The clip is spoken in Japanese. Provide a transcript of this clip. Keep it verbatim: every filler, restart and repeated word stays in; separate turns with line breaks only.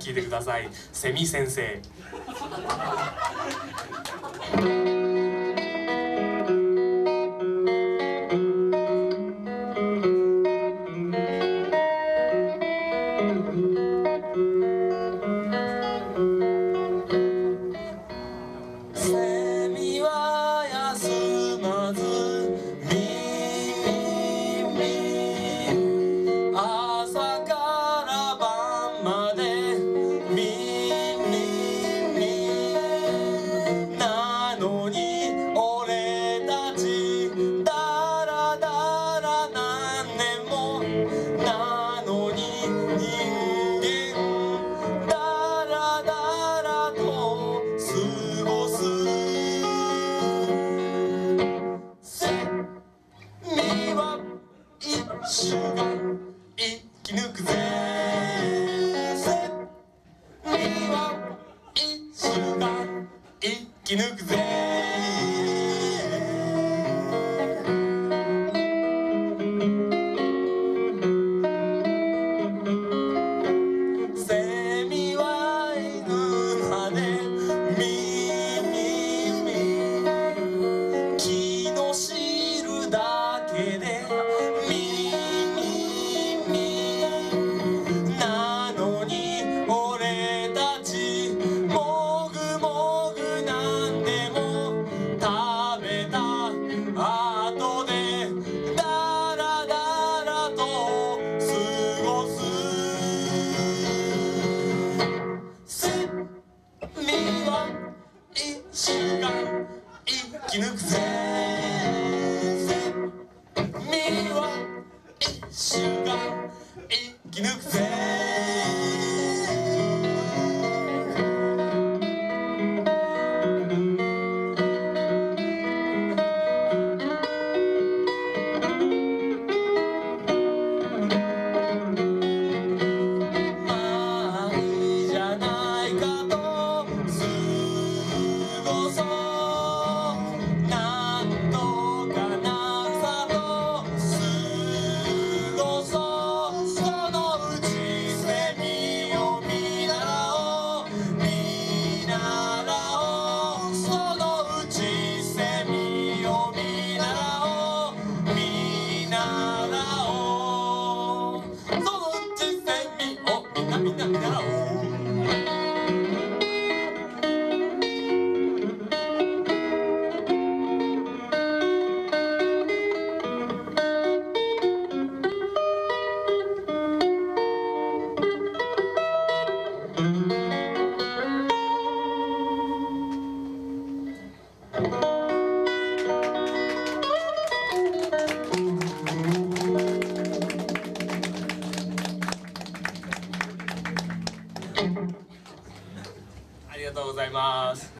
聴いてください。セミ先生。
セミは休まずミンミン、朝から晩までミンミンミン、なのに俺たちダラダラ何年も、なのに人間ダラダラと過ごす。セミは一週間生き抜くぜ。セミは一週間生き抜くぜ。セミは犬までミンミンミン、木の汁だけでミンミンミン、なのに俺たちもぐもぐなんでも食べた後でダラダラと過ごす。セミは一週間生き抜くぜ。セミは一週間生き抜くぜ。まあいいじゃないかと過ごそう。なんとかなるさと過ごそう。そのうちセミを見習おう見習おう。そのうちセミを見習おう見習おう。そのうちセミをみんなみんな見習おう。
ありがとうございます。